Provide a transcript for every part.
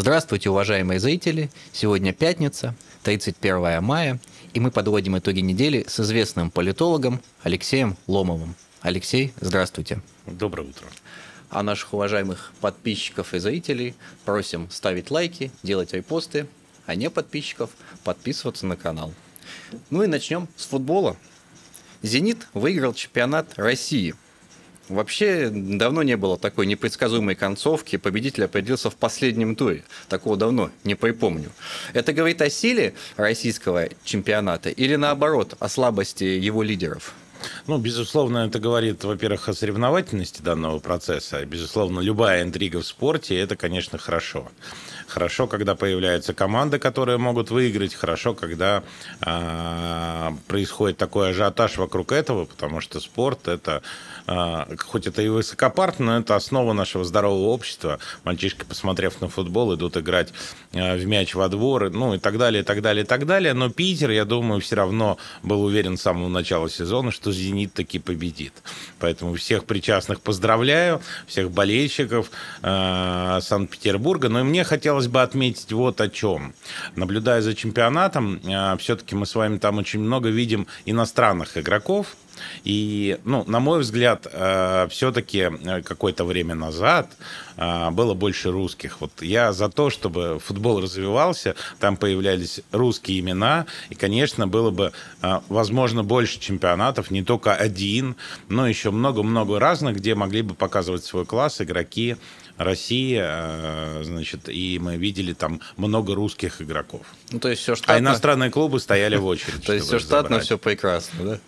Здравствуйте, уважаемые зрители! Сегодня пятница, 31 мая, и мы подводим итоги недели с известным политологом Алексеем Ломовым. Алексей, здравствуйте! Доброе утро! А наших уважаемых подписчиков и зрителей просим ставить лайки, делать репосты, а не подписчиков подписываться на канал. Ну и начнем с футбола. «Зенит» выиграл чемпионат России. Вообще, давно не было такой непредсказуемой концовки. Победитель определился в последнем туре. Такого давно не припомню. Это говорит о силе российского чемпионата или, наоборот, о слабости его лидеров? Ну, безусловно, это говорит, во-первых, о соревновательности данного процесса. Безусловно, любая интрига в спорте – это, конечно, хорошо. Хорошо, когда появляются команды, которые могут выиграть. Хорошо, когда происходит такой ажиотаж вокруг этого, потому что спорт – это, хоть это и высокопарно, но это основа нашего здорового общества. Мальчишки, посмотрев на футбол, идут играть в мяч во двор, ну и так далее, и так далее, и так далее. Но Питер, я думаю, все равно был уверен с самого начала сезона, что «Зенит» таки победит. Поэтому всех причастных поздравляю, всех болельщиков Санкт-Петербурга. Но и мне хотелось бы отметить вот о чем. Наблюдая за чемпионатом, все-таки мы с вами там очень много видим иностранных игроков. И, ну, на мой взгляд, все-таки какое-то время назад было больше русских. Вот я за то, чтобы футбол развивался, там появлялись русские имена, и, конечно, было бы, возможно, больше чемпионатов, не только один, но еще много-много разных, где могли бы показывать свой класс игроки России, значит, и мы видели там много русских игроков. Ну, то есть все штатно. А иностранные клубы стояли в очередь. То есть все штатно, все прекрасно, да?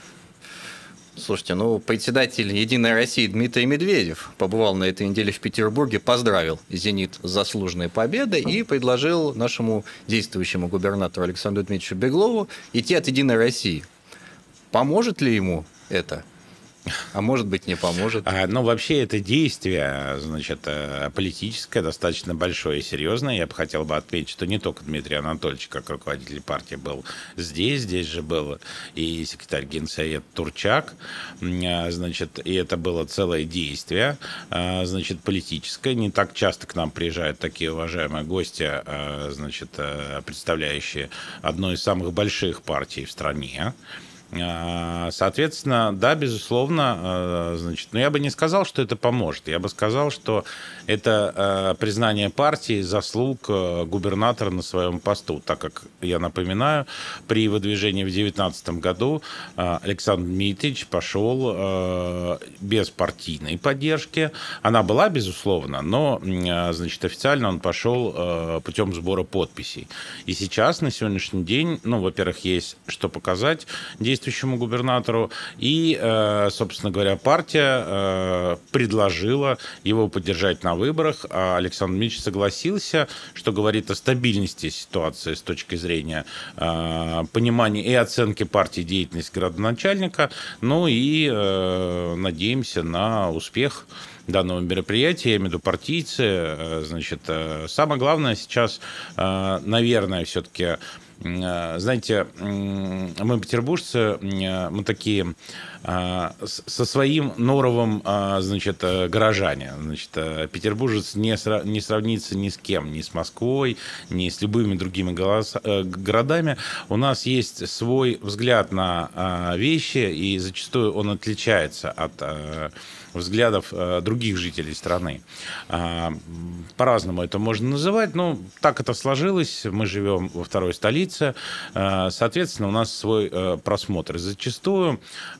Слушайте, ну, председатель «Единой России» Дмитрий Медведев побывал на этой неделе в Петербурге, поздравил «Зенит» с заслуженной победой и предложил нашему действующему губернатору Александру Дмитриевичу Беглову идти от «Единой России». Поможет ли ему это? А может быть, не поможет. Ну, вообще, это действие, значит, политическое, достаточно большое и серьезное. Я бы хотел бы отметить, что не только Дмитрий Анатольевич, как руководитель партии, был здесь же был и секретарь Генсовета Турчак, значит, и это было целое действие, значит, политическое. Не так часто к нам приезжают такие уважаемые гости, значит, представляющие одну из самых больших партий в стране. Соответственно, да, безусловно, значит, но я бы не сказал, что это поможет. Я бы сказал, что это признание партии заслуг губернатора на своем посту, так как, я напоминаю, при выдвижении в 2019 году Александр Дмитриевич пошел без партийной поддержки. Она была, безусловно, но, значит, официально он пошел путем сбора подписей. И сейчас, на сегодняшний день, ну, во-первых, есть что показать действующему губернатору, и, собственно говоря, партия предложила его поддержать на выборах, а Александр Дмитриевич согласился, что говорит о стабильности ситуации с точки зрения понимания и оценки партии деятельности градоначальника, ну и надеемся на успех данного мероприятия, я имею в виду партийцы. Значит, самое главное сейчас, наверное, все-таки, знаете, мы, петербуржцы, мы такие со своим норовом, значит, горожане. Значит, петербуржец не сравнится ни с кем, ни с Москвой, ни с любыми другими городами. У нас есть свой взгляд на вещи, и зачастую он отличается от взглядов других жителей страны. По-разному это можно называть, но так это сложилось. Мы живем во второй столице, соответственно, у нас свой просмотр. Зачастую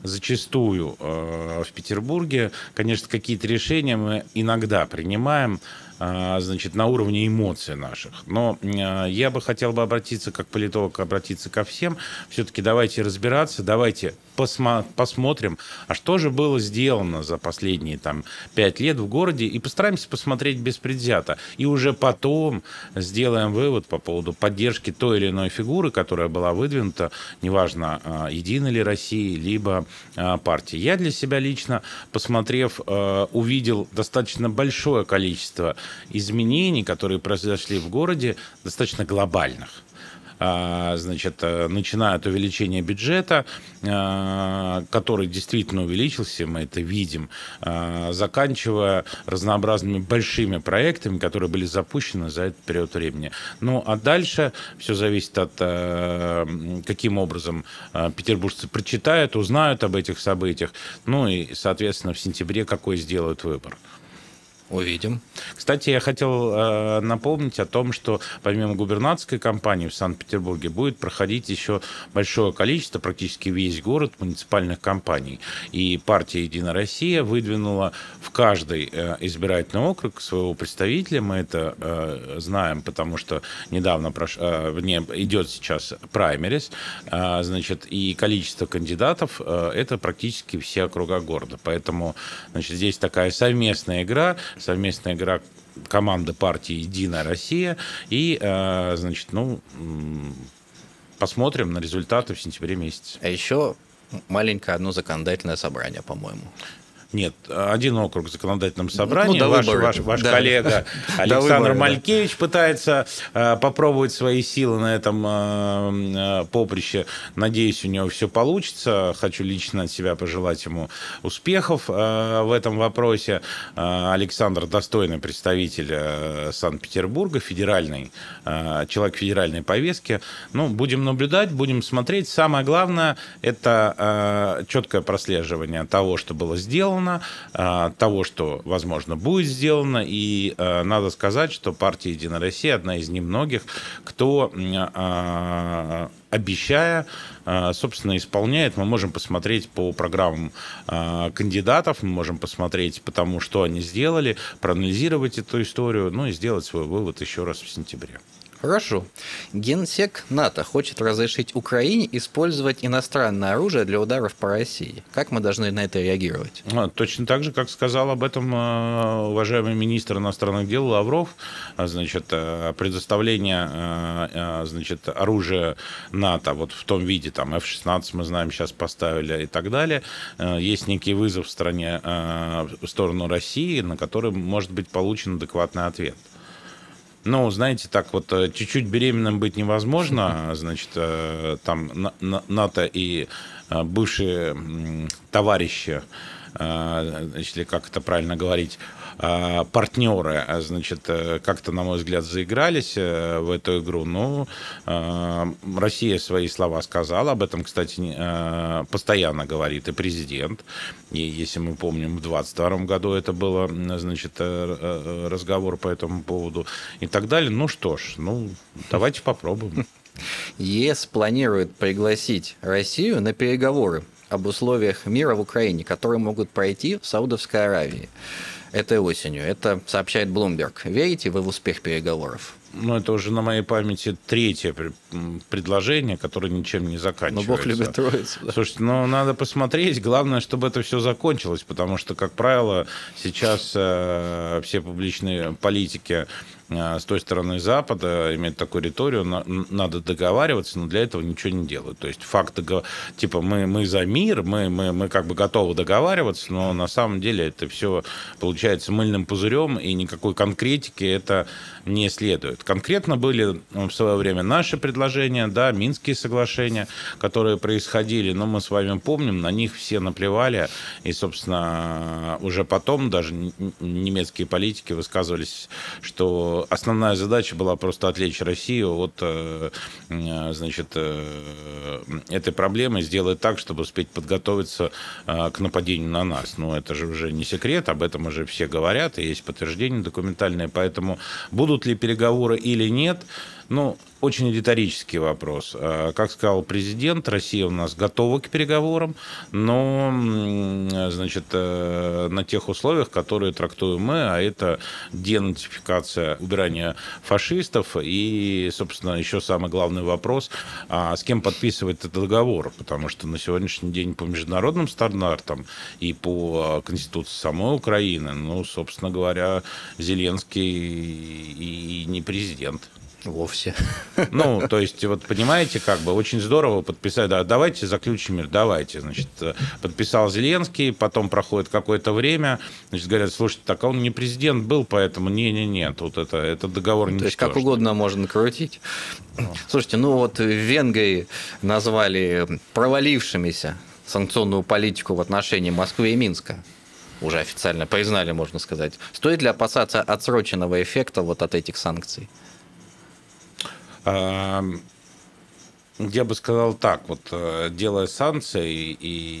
в Петербурге, конечно, какие-то решения мы иногда принимаем, значит, на уровне эмоций наших. Но я бы хотел обратиться, как политолог, обратиться ко всем. Все-таки давайте разбираться, давайте посмотрим, а что же было сделано за последние 5 лет в городе, и постараемся посмотреть беспредвзято. И уже потом сделаем вывод по поводу поддержки той или иной фигуры, которая была выдвинута, неважно, Единой ли России, либо партии. Я для себя лично, посмотрев, увидел достаточно большое количество изменений, которые произошли в городе, достаточно глобальных. значит, начиная от увеличения бюджета, который действительно увеличился, мы это видим, заканчивая разнообразными большими проектами, которые были запущены за этот период времени. Ну, а дальше все зависит от каким образом петербуржцы прочитают, узнают об этих событиях, ну и, соответственно, в сентябре какой сделают выбор. Увидим. Кстати, я хотел напомнить о том, что помимо губернаторской кампании в Санкт-Петербурге будет проходить еще большое количество, практически весь город, муниципальных кампаний. И партия «Единая Россия» выдвинула в каждый избирательный округ своего представителя. Мы это знаем, потому что недавно идет сейчас праймерис, значит, и количество кандидатов это практически все округа города. Поэтому, значит, здесь такая совместная игра команды партии «Единая Россия». И, значит, посмотрим на результаты в сентябре месяце. А еще маленькое одно законодательное собрание, по-моему. Нет, один округ в законодательном собрании. Ваш да. коллега Александр Малькевич пытается попробовать свои силы на этом поприще. Надеюсь, у него все получится. Хочу лично от себя пожелать ему успехов в этом вопросе. Александр достойный представитель Санкт-Петербурга, человек федеральной повестки. Ну, будем наблюдать, будем смотреть. Самое главное – это четкое прослеживание того, что было сделано, того, что, возможно, будет сделано. И надо сказать, что партия «Единая Россия» одна из немногих, кто, обещая, собственно, исполняет. Мы можем посмотреть по программам кандидатов, мы можем посмотреть по тому, что они сделали, проанализировать эту историю, ну и сделать свой вывод еще раз в сентябре. Хорошо. Генсек НАТО хочет разрешить Украине использовать иностранное оружие для ударов по России. Как мы должны на это реагировать? Точно так же, как сказал об этом уважаемый министр иностранных дел Лавров. Значит, предоставление, значит, оружия НАТО вот в том виде, там F-16 мы знаем, сейчас поставили и так далее. Есть некий вызов в стране в сторону России, на который может быть получен адекватный ответ. Ну, знаете, так вот, чуть-чуть беременным быть невозможно, значит, там НАТО и бывшие товарищи, или как это правильно говорить, партнеры, значит, как-то, на мой взгляд, заигрались в эту игру. Ну, Россия свои слова сказала, об этом, кстати, постоянно говорит и президент. И если мы помним, в 2022 году это было, значит, разговор по этому поводу и так далее. Ну что ж, давайте попробуем. ЕС планирует пригласить Россию на переговоры об условиях мира в Украине, которые могут пройти в Саудовской Аравии этой осенью. Это сообщает Bloomberg. Верите вы в успех переговоров? Ну, это уже на моей памяти третье предложение, которое ничем не заканчивается. Но Бог любит троицу. Да? Слушайте, надо посмотреть. Главное, чтобы это все закончилось, потому что, как правило, сейчас все публичные политики с той стороны Запада имеют такую риторию, надо договариваться, но для этого ничего не делают. То есть факт, типа мы за мир, мы как бы готовы договариваться, но на самом деле это все получается мыльным пузырем, и никакой конкретики это не следует. Конкретно были в свое время наши предложения, да, Минские соглашения, которые происходили, но мы с вами помним, на них все наплевали, и, собственно, уже потом даже немецкие политики высказывались, что основная задача была просто отвлечь Россию от, значит, этой проблемы, сделать так, чтобы успеть подготовиться к нападению на нас. Но это же уже не секрет, об этом уже все говорят, и есть подтверждения документальные, поэтому будут ли переговоры или нет, очень риторический вопрос. Как сказал президент, Россия у нас готова к переговорам, но, значит, на тех условиях, которые трактуем мы, а это денацификация, убирание фашистов и, собственно, еще самый главный вопрос, с кем подписывать этот договор, потому что на сегодняшний день по международным стандартам и по Конституции самой Украины, собственно говоря, Зеленский и не президент. Вовсе. Ну, то есть, вот понимаете, как бы очень здорово подписать, да, давайте заключим мир, давайте, значит, подписал Зеленский, потом проходит какое-то время, значит, говорят, слушайте, так он не президент был, поэтому не-не-не, тут этот договор не. То есть как угодно можно крутить. Слушайте, ну вот в Венгрии назвали провалившимися санкционную политику в отношении Москвы и Минска. Уже официально признали, можно сказать. Стоит ли опасаться отсроченного эффекта вот от этих санкций? Я бы сказал так, вот делая санкции,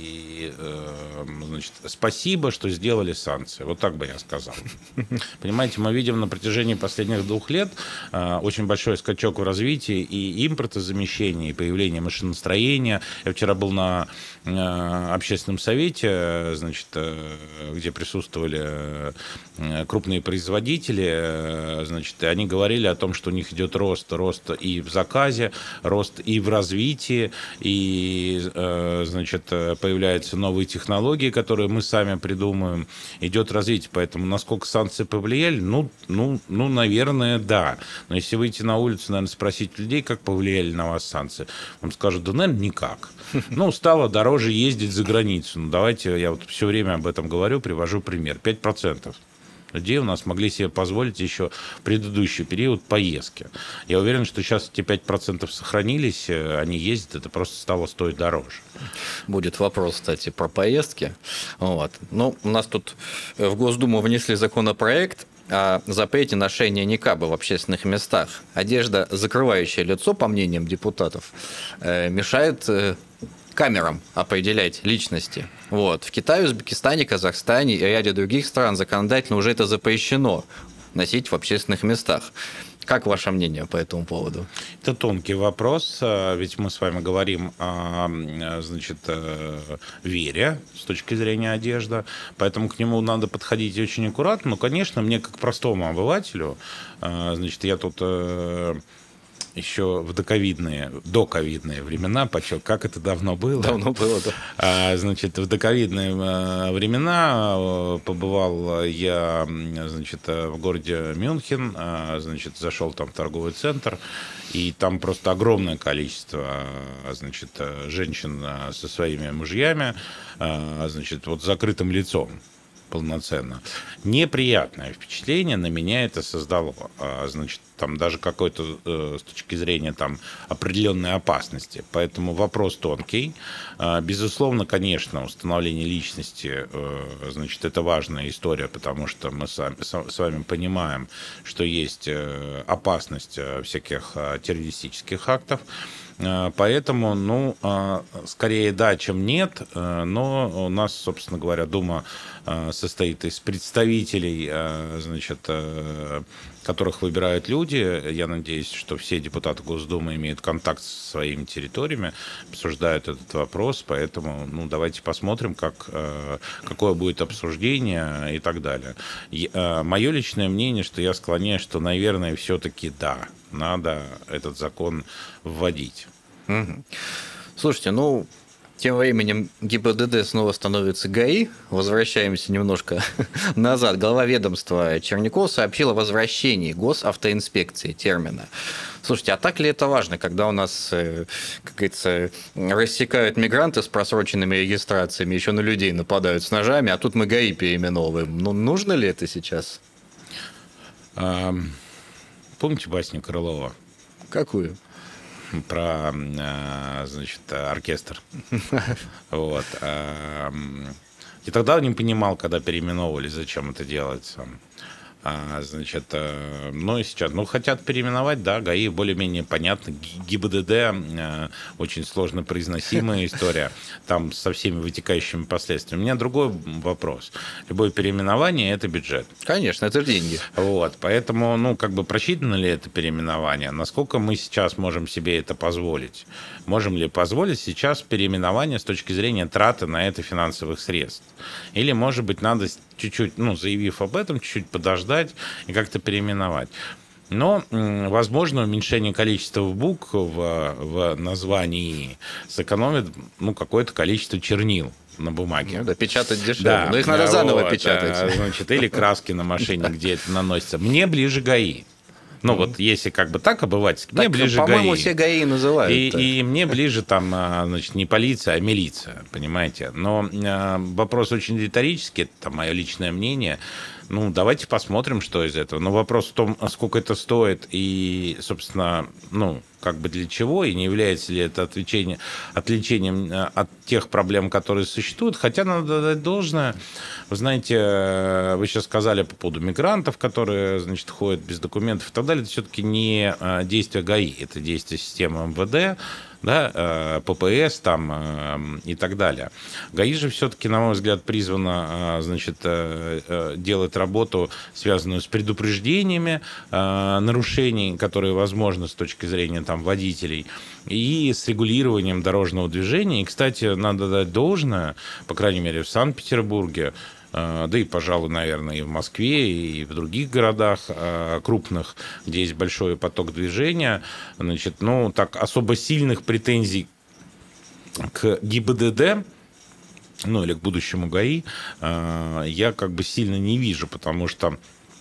значит, спасибо, что сделали санкции. Вот так бы я сказал. Понимаете, мы видим на протяжении последних 2 лет очень большой скачок в развитии и импортозамещения, и появление машиностроения. Я вчера был на общественном совете, значит, где присутствовали крупные производители, значит, и они говорили о том, что у них идет рост и в заказе, рост и в развитии, и, значит, появляются новые технологии, которые мы сами придумаем, идет развитие. Поэтому насколько санкции повлияли, ну, наверное, да. Но если выйти на улицу, наверное, спросить людей, как повлияли на вас санкции, вам скажут, да, наверное, никак. Ну, стало дороже ездить за границу. Ну, давайте, я вот все время об этом говорю, привожу пример. 5% людей у нас могли себе позволить еще в предыдущий период поездки. Я уверен, что сейчас эти 5% сохранились, они ездят, это просто стало стоить дороже. Будет вопрос, кстати, про поездки. Вот. Ну, у нас тут в Госдуму внесли законопроект о запрете ношения никаба в общественных местах. Одежда, закрывающая лицо, по мнениям депутатов, мешает камерам определять личности. Вот. В Китае, Узбекистане, Казахстане и ряде других стран законодательно уже это запрещено носить в общественных местах. Как ваше мнение по этому поводу? Это тонкий вопрос, ведь мы с вами говорим о, значит, вере с точки зрения одежды, поэтому к нему надо подходить очень аккуратно. Но, конечно, мне как простому обывателю, значит, я тут еще в доковидные времена, как это давно было. Давно было, да. Значит, в доковидные времена побывал я, значит, в городе Мюнхен, значит, зашел там в торговый центр, и там просто огромное количество, значит, женщин со своими мужьями, значит, вот с закрытым лицом. Полноценно. Неприятное впечатление на меня это создало. Значит, там даже какой-то с точки зрения там определенной опасности. Поэтому вопрос тонкий. Безусловно, конечно, установление личности, значит, это важная история, потому что мы с вами понимаем, что есть опасность всяких террористических актов. Поэтому, ну, скорее да, чем нет, но у нас, собственно говоря, Дума состоит из представителей, значит, которых выбирают люди. Я надеюсь, что все депутаты Госдумы имеют контакт со своими территориями, обсуждают этот вопрос, поэтому, ну, давайте посмотрим, какое будет обсуждение и так далее. Мое личное мнение, что я склоняюсь, что, наверное, все-таки да, надо этот закон вводить. Угу. Слушайте, ну, тем временем ГИБДД снова становится ГАИ. Возвращаемся немножко назад. Глава ведомства Черняков сообщил о возвращении госавтоинспекции термина. Слушайте, а так ли это важно, когда у нас, как говорится, рассекают мигранты с просроченными регистрациями, еще на людей нападают с ножами, а тут мы ГАИ переименовываем? Ну, нужно ли это сейчас? Помните басню Крылова? Какую? Про, значит, оркестр. Вот. И тогда не понимал, когда переименовывали, зачем это делается. Значит, ну и сейчас, ну, хотят переименовать, да, ГАИ более-менее понятно, ГИБДД очень сложно произносимая история, там со всеми вытекающими последствиями. У меня другой вопрос. Любое переименование – это бюджет. Конечно, это деньги. Вот, поэтому, ну, как бы просчитано ли это переименование? Насколько мы сейчас можем себе это позволить? Можем ли позволить сейчас переименование с точки зрения траты на это финансовых средств? Или, может быть, надо чуть-чуть, ну, заявив об этом, чуть-чуть подождать и как-то переименовать. Но, возможно, уменьшение количества букв в названии сэкономит, ну, какое-то количество чернил на бумаге. Ну, да, печатать дешевле. Да, но их надо заново печатать. Значит, или краски на машине, где это наносится. Мне ближе ГАИ. Ну, вот если как бы так обывательски, мне Так, ближе по-моему, ГАИ. все ГАИ называют. И мне ближе там, значит, не полиция, а милиция, понимаете. Но вопрос очень риторический, это там мое личное мнение. Ну, давайте посмотрим, что из этого. Но вопрос в том, сколько это стоит и, собственно, ну, как бы для чего, и не является ли это отвлечением от тех проблем, которые существуют. Хотя надо дать должное. Вы знаете, вы сейчас сказали по поводу мигрантов, которые, значит, ходят без документов и так далее. Это все-таки не действие ГАИ, это действие системы МВД, да, ППС там и так далее. ГАИ же все-таки, на мой взгляд, призвана, значит, делать работу, связанную с предупреждениями нарушений, которые возможны с точки зрения там водителей, и с регулированием дорожного движения. И, кстати, надо дать должное, по крайней мере, в Санкт-Петербурге, да и, пожалуй, наверное, и в Москве, и в других городах крупных, где есть большой поток движения, значит, ну, так особо сильных претензий к ГИБДД, ну, или к будущему ГАИ, я как бы сильно не вижу, потому что,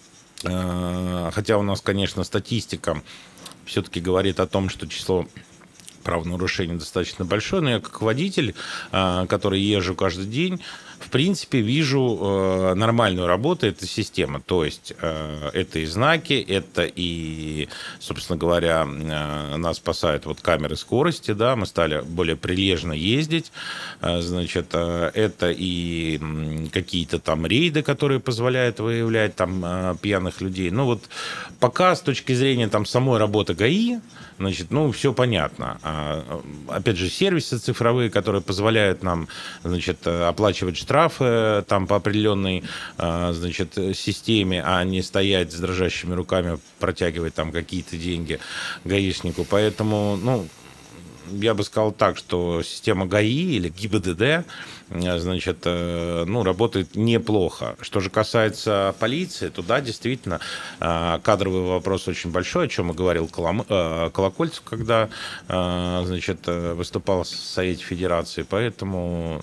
хотя у нас, конечно, статистика все-таки говорит о том, что число правонарушений достаточно большое, но я как водитель, который езжу каждый день, в принципе, вижу нормальную работу этой системы. То есть это и знаки, это и, собственно говоря, нас спасают вот камеры скорости, да, мы стали более прилежно ездить, значит, это и какие-то там рейды, которые позволяют выявлять там пьяных людей. Ну вот пока с точки зрения там самой работы ГАИ, значит, ну, все понятно. Опять же, сервисы цифровые, которые позволяют нам, значит, оплачивать штрафы там по определенной, значит, системе, а не стоять с дрожащими руками, протягивать там какие-то деньги гаишнику. Поэтому, ну, я бы сказал так, что система ГАИ или ГИБДД, значит, ну, работает неплохо. Что же касается полиции, то да, действительно, кадровый вопрос очень большой, о чем и говорил Колокольцев, когда, значит, выступал в Совете Федерации, поэтому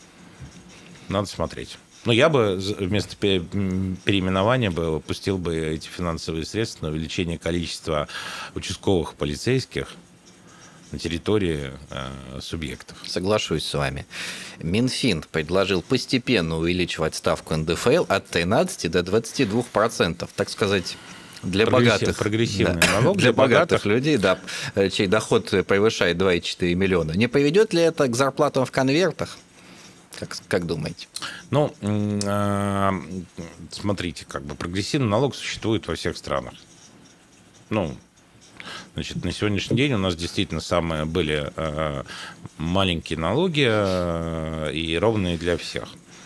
надо смотреть. Но я бы вместо переименования бы пустил бы эти финансовые средства на увеличение количества участковых полицейских на территории субъектов. Соглашусь с вами. Минфин предложил постепенно увеличивать ставку НДФЛ от 13 до 22%, так сказать, для богатых. Прогрессивный да, налог для богатых людей, да, чей доход превышает 2,4 миллиона. Не приведет ли это к зарплатам в конвертах? Как думаете? Ну, смотрите, как бы прогрессивный налог существует во всех странах. Ну, значит, на сегодняшний день у нас действительно самые были маленькие налоги и ровные для всех.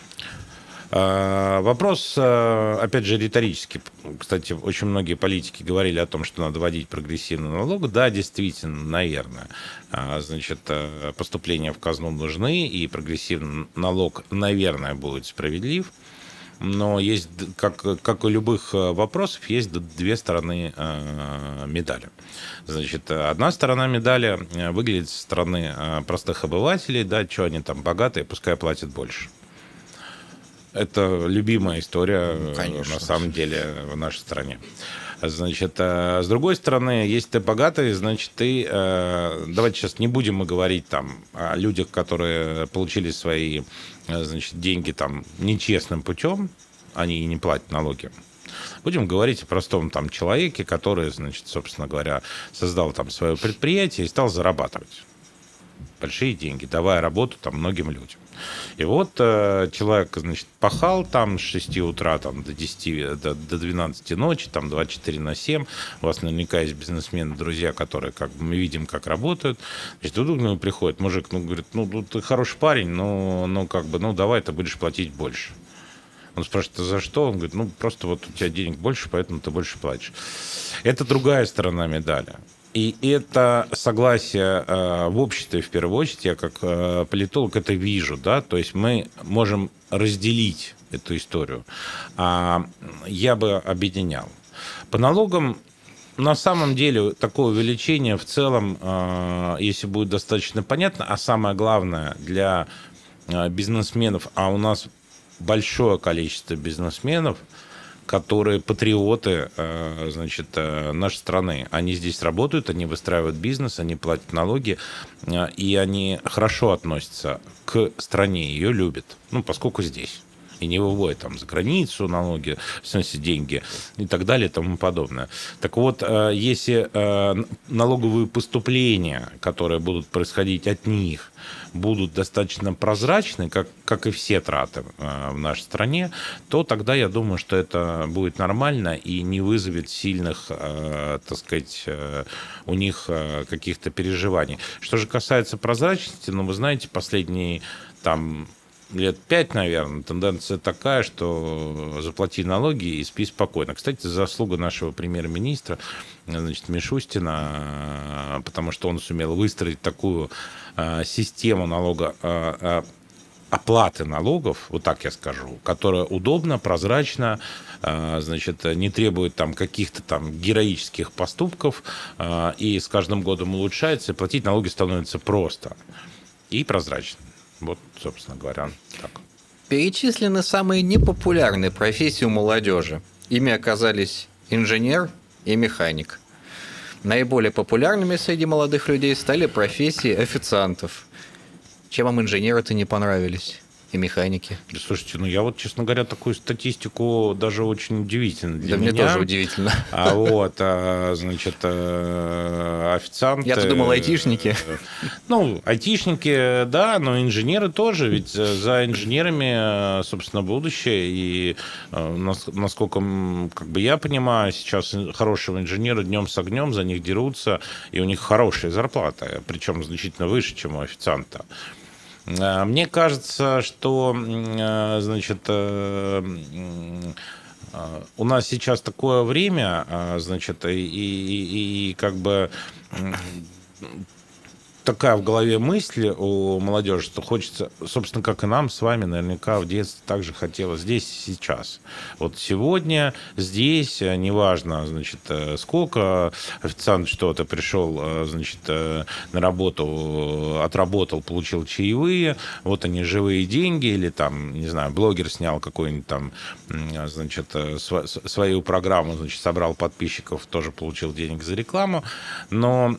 Вопрос, опять же, риторический. Кстати, очень многие политики говорили о том, что надо вводить прогрессивный налог. Да, действительно, наверное. Значит, поступления в казну нужны, и прогрессивный налог, наверное, будет справедлив. Но есть, как у любых вопросов, есть две стороны медали. Значит, одна сторона медали выглядит со стороны простых обывателей, да, что они там богатые, пускай платят больше. Это любимая история, конечно, на самом деле, в нашей стране. Значит, с другой стороны, если ты богатый, значит, ты... Давайте сейчас не будем мы говорить там о людях, которые получили свои, значит, деньги там нечестным путем, они и не платят налоги. Будем говорить о простом там человеке, который, значит, собственно говоря, создал там свое предприятие и стал зарабатывать большие деньги, давая работу там многим людям. И вот человек, значит, пахал там с 6 утра там, до 10, до 12 ночи, там 24/7. У вас наверняка есть бизнесмены, друзья, которые, как бы, мы видим, как работают. Значит, вдруг к нему приходит мужик, ну, говорит, ну, ты хороший парень, но как бы, ну, давай ты будешь платить больше. Он спрашивает, а за что? Он говорит, ну, просто вот у тебя денег больше, поэтому ты больше платишь. Это другая сторона медали. И это согласие в обществе, в первую очередь, я как политолог это вижу, да, то есть мы можем разделить эту историю. Я бы объединял. По налогам, на самом деле, такое увеличение в целом, если будет достаточно понятно, а самое главное для бизнесменов, а у нас большое количество бизнесменов, которые патриоты, значит, нашей страны. Они здесь работают, они выстраивают бизнес, они платят налоги, и они хорошо относятся к стране, ее любят, ну, поскольку здесь. И не выводят там за границу налоги, в смысле деньги и так далее и тому подобное. Так вот, если налоговые поступления, которые будут происходить от них, будут достаточно прозрачны, как и все траты в нашей стране, то тогда я думаю, что это будет нормально и не вызовет сильных, так сказать, у них каких-то переживаний. Что же касается прозрачности, ну, вы знаете, последние там лет 5, наверное, тенденция такая, что заплати налоги и спи спокойно. Кстати, заслуга нашего премьер-министра, значит, Мишустина, потому что он сумел выстроить такую систему оплаты налогов, вот так я скажу, которая удобна, прозрачна, значит, не требует там каких-то там героических поступков, и с каждым годом улучшается, и платить налоги становится просто и прозрачно. Вот, собственно говоря, так. Перечислены самые непопулярные профессии у молодежи. Ими оказались инженер и механик. Наиболее популярными среди молодых людей стали профессии официантов. Чем вам инженеры-то не понравились? И механики? Слушайте, ну я вот, честно говоря, такую статистику даже очень удивительно для меня. Да, мне тоже удивительно. А вот, значит, официанты... Я-то думал, айтишники. Ну, айтишники, да, но инженеры тоже, ведь за инженерами, собственно, будущее. И насколько как бы я понимаю, сейчас хорошего инженера днем с огнем, за них дерутся, и у них хорошая зарплата, причем значительно выше, чем у официанта. Мне кажется, что, значит, у нас сейчас такое время, значит, и как бы такая в голове мысль у молодежи, что хочется, собственно, как и нам с вами, наверняка в детстве также хотелось здесь и сейчас. Вот сегодня, здесь, неважно, значит, сколько официант что-то пришел, значит, на работу, отработал, получил чаевые, вот они, живые деньги, или там, не знаю, блогер снял какую-нибудь там, значит, свою программу, значит, собрал подписчиков, тоже получил денег за рекламу, но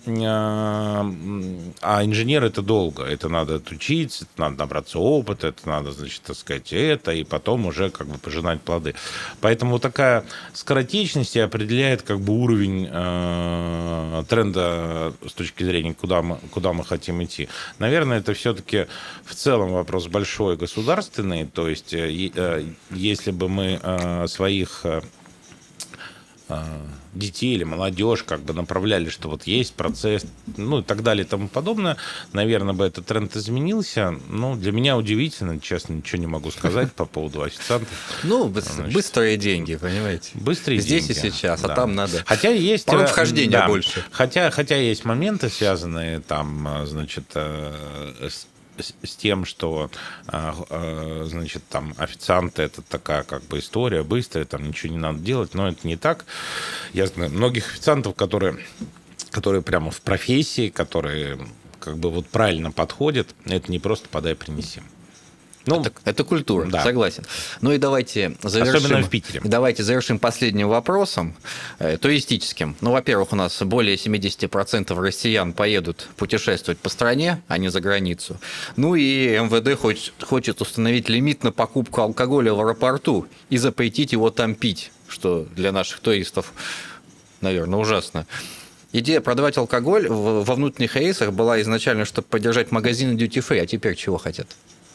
а инженер это долго, это надо отучиться, это надо набраться опыта, это надо, значит, так сказать, это, и потом уже как бы пожинать плоды. Поэтому вот такая скоротечность и определяет как бы уровень тренда с точки зрения, куда мы хотим идти. Наверное, это все-таки в целом вопрос большой государственный, то есть если бы мы своих детей или молодежь как бы направляли, что вот есть процесс, ну и так далее и тому подобное, наверное, бы этот тренд изменился. Ну, для меня удивительно, честно, ничего не могу сказать по поводу официантов. Ну, быстрые деньги, понимаете? Быстрые здесь деньги. Здесь и сейчас, да. А там надо хотя есть порог вхождения да, больше. Хотя есть моменты, связанные там, значит, с тем, что, значит, там официанты это такая как бы история быстрая, там ничего не надо делать, но это не так. Я знаю многих официантов, которые прямо в профессии, которые как бы вот правильно подходят, это не просто подай, принеси. Ну, это культура, да. Согласен. Ну и давайте завершим. Особенно в Питере. Давайте завершим последним вопросом, туристическим. Ну, во-первых, у нас более 70% россиян поедут путешествовать по стране, а не за границу. Ну и МВД хочет установить лимит на покупку алкоголя в аэропорту и запретить его там пить, что для наших туристов, наверное, ужасно. Идея продавать алкоголь во внутренних рейсах была изначально, чтобы поддержать магазины duty-free, а теперь чего хотят?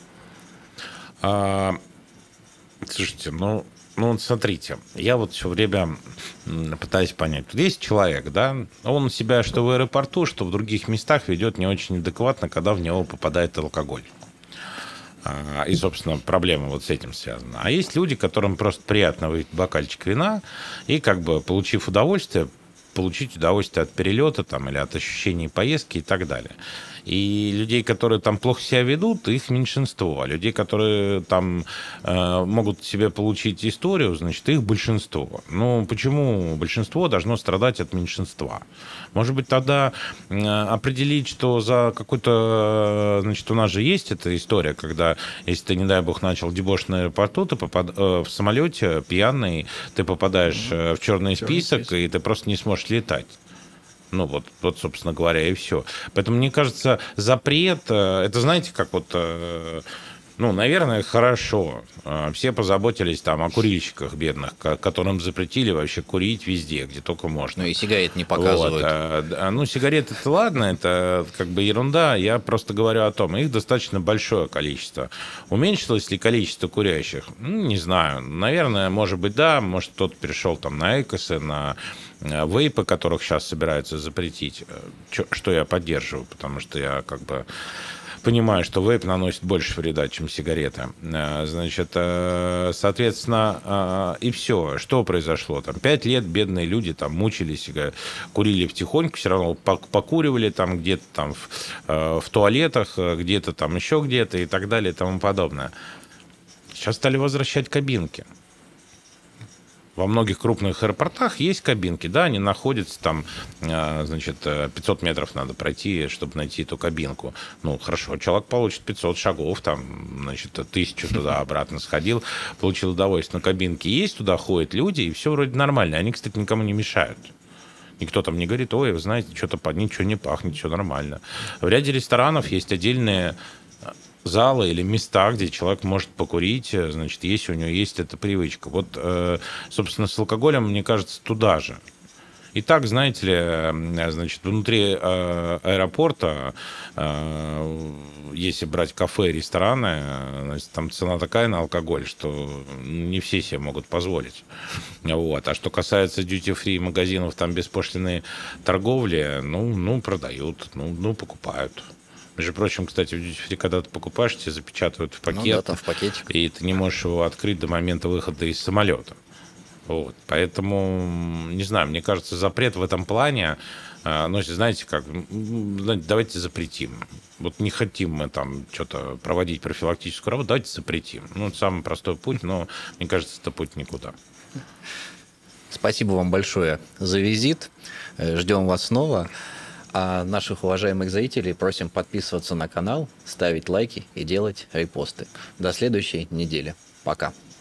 Слушайте, ну смотрите, я вот все время пытаюсь понять. Тут есть человек, да, он себя что в аэропорту, что в других местах ведет не очень адекватно, когда в него попадает алкоголь. И, собственно, проблема вот с этим связана. А есть люди, которым просто приятно выпить бокальчик вина и, как бы, получив удовольствие, получить удовольствие от перелета там, или от ощущений поездки и так далее. И людей, которые там плохо себя ведут, их меньшинство. А людей, которые там могут себе получить историю, значит, их большинство. Ну, почему большинство должно страдать от меньшинства? Может быть, тогда определить, что за какой-то... Значит, у нас же есть эта история, когда, если ты, не дай бог, начал дебош на аэропорту, ты в самолете пьяный, ты попадаешь в черный список, и ты просто не сможешь летать. Ну, вот, собственно говоря, и все. Поэтому, мне кажется, запрет, это, знаете, как вот... Ну, наверное, хорошо. Все позаботились там о курильщиках бедных, которым запретили вообще курить везде, где только можно. Ну и сигарет не показывают. Вот. Ну, сигареты, это ладно, это как бы ерунда. Я просто говорю о том, их достаточно большое количество. Уменьшилось ли количество курящих? Ну, не знаю. Наверное, может быть, да. Может, кто-то перешел там на эйкосы, на вейпы, которых сейчас собираются запретить, что я поддерживаю, потому что я как бы... понимаю, что вейп наносит больше вреда, чем сигареты. Значит, соответственно, и все. Что произошло? Там 5 лет бедные люди там мучились, курили потихоньку, все равно покуривали там где-то там в туалетах, где-то там еще где-то и так далее и тому подобное. Сейчас стали возвращать кабинки. Во многих крупных аэропортах есть кабинки, да, они находятся там, значит, 500 метров надо пройти, чтобы найти эту кабинку. Ну, хорошо, человек получит 500 шагов, там, значит, 1000 туда-обратно сходил, получил удовольствие. Но кабинки есть, туда ходят люди, и все вроде нормально. Они, кстати, никому не мешают. Никто там не говорит, ой, вы знаете, что-то ничего не пахнет, все нормально. В ряде ресторанов есть отдельные залы или места, где человек может покурить, значит, если у него есть эта привычка. Вот, собственно, с алкоголем, мне кажется, туда же. И так, знаете ли, значит, внутри аэропорта, если брать кафе, рестораны, значит, там цена такая на алкоголь, что не все себе могут позволить. Вот. А что касается duty-free магазинов, там беспошлинной торговли, ну продают, ну покупают. Между прочим, кстати, в duty-free, когда ты покупаешь, тебе запечатывают в пакет, ну, да, там в пакетик. И ты не можешь его открыть до момента выхода из самолета. Вот. Поэтому, не знаю, мне кажется, запрет в этом плане, ну, знаете, как, давайте запретим. Вот не хотим мы там что-то проводить профилактическую работу, давайте запретим. Ну, это самый простой путь, но, мне кажется, это путь никуда. Спасибо вам большое за визит. Ждем вас снова. А наших уважаемых зрителей просим подписываться на канал, ставить лайки и делать репосты. До следующей недели. Пока.